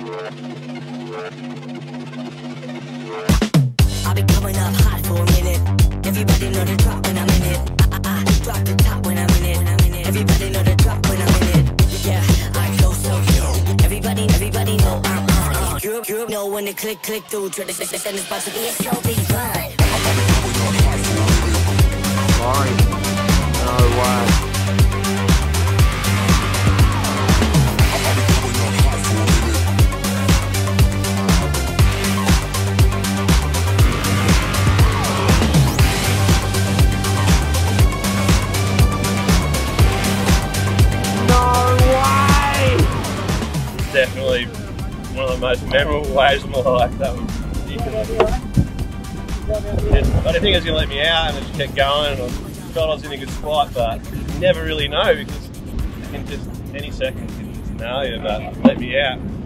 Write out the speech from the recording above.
I've been coming up hot for a minute. Everybody know the drop when I'm in it. I drop the top when I'm in it. Everybody know the drop when I'm in it. Yeah, I go so cute. Everybody know I'm you know when the click through. Try to say it's about to be a show, be fun. Sorry. No way. Definitely one of the most memorable waves of my life. That was ridiculous. I didn't think it was going to let me out, and I just kept going, and I felt I was in a good spot, but you never really know because you can just, any second, you can just nail you, but let me out.